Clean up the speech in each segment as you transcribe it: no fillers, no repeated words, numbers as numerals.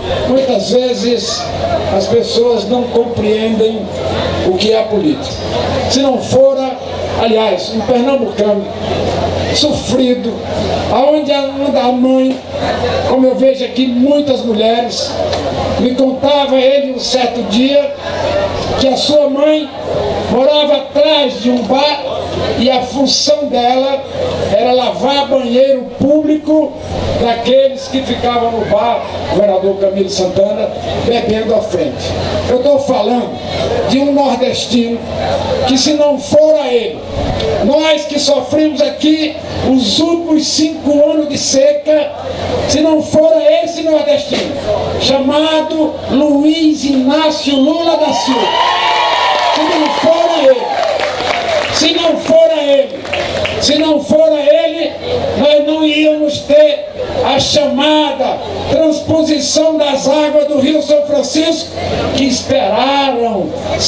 muitas vezes as pessoas não compreendem o que é a política. Se não fora, aliás, um pernambucano sofrido, aonde anda a mãe, como eu vejo aqui muitas mulheres, me contava ele um certo dia que a sua mãe morava atrás de um bar e a função dela era lavar banheiro público daqueles que ficavam no bar, o governador Camilo Santana, bebendo à frente. Eu estou falando de um nordestino que, se não for a ele, nós que sofremos aqui os últimos 5 anos de seca, se não for a esse nordestino, chamado Luiz Inácio Lula da Silva, se não for a ele, se não for a ele, se não for a ele, nós não íamos ter a chamada transposição das águas do Rio São Francisco, que esperaram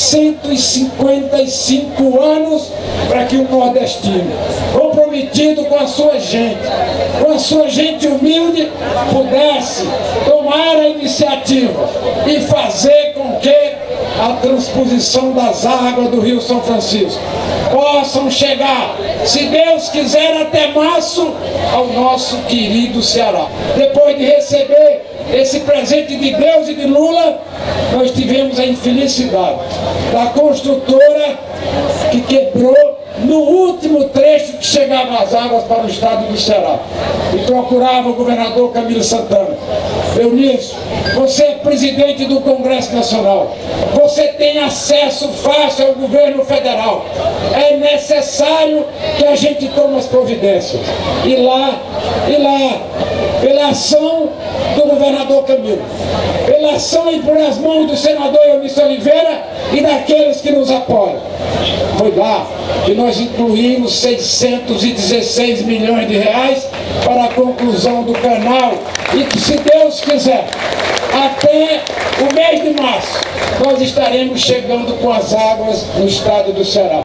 155 anos para que o nordestino, comprometido com a sua gente humilde, pudesse tomar a iniciativa e fazer com que a transposição das águas do Rio São Francisco possam chegar, se Deus quiser, até março, ao nosso querido Ceará. Depois de receber esse presente de Deus e de Lula, nós tivemos a infelicidade da construtora que quebrou no último trecho que chegava as águas para o estado do Ceará e procurava o governador Camilo Santana. Eunício, você é presidente do Congresso Nacional, você tem acesso fácil ao governo federal, é necessário que a gente tome as providências. E lá, pela ação do governador Camilo, pela ação e por as mãos do senador Eunício Oliveira e daqueles que nos apoiam, foi lá que nós incluímos 616 milhões de reais para a conclusão do canal e que, se Deus quiser, até o mês de março, nós estaremos chegando com as águas no estado do Ceará.